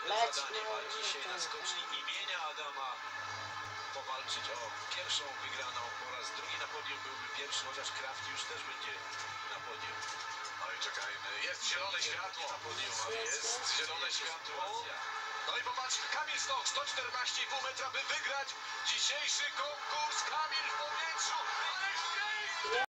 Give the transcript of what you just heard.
zadanie ma dzisiaj na skoczni imienia Adama powalczyć o pierwszą wygraną po raz drugi na podium. Byłby pierwszy, chociaż Kraft już też będzie na podium. No i czekajmy, jest zielone światło. Na podium, Jest zielone światło. No i popatrzmy, Kamil Stoch, 114,5 metra, by wygrać dzisiejszy konkurs. Kamil w powietrzu, ale